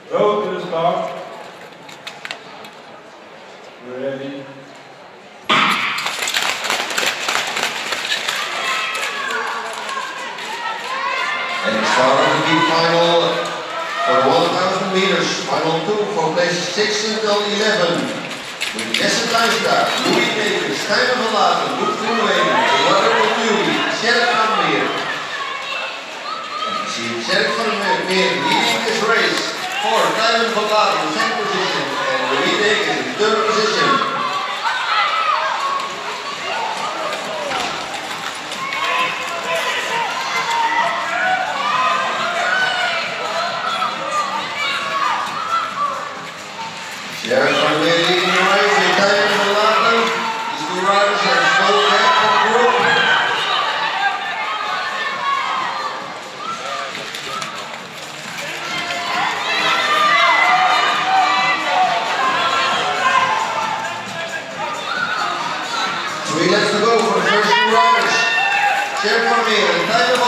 Road to the start. Ready. And start of the big final for 1,000 meters. Final two for places 6 until 11. With Hasselt, Louis Davis, Stijn van Laten, Loek Groenewegen, Eduardo Jury, Serk van Meer. You see Serk van Meer leading this race for Stijn van Laten in second position and Louis Davis in third position. Serk van Meer leading the race with Stijn van Laten. These two riders are so back on group. Three laps to go for the first two riders. Serk van Meer and Stijn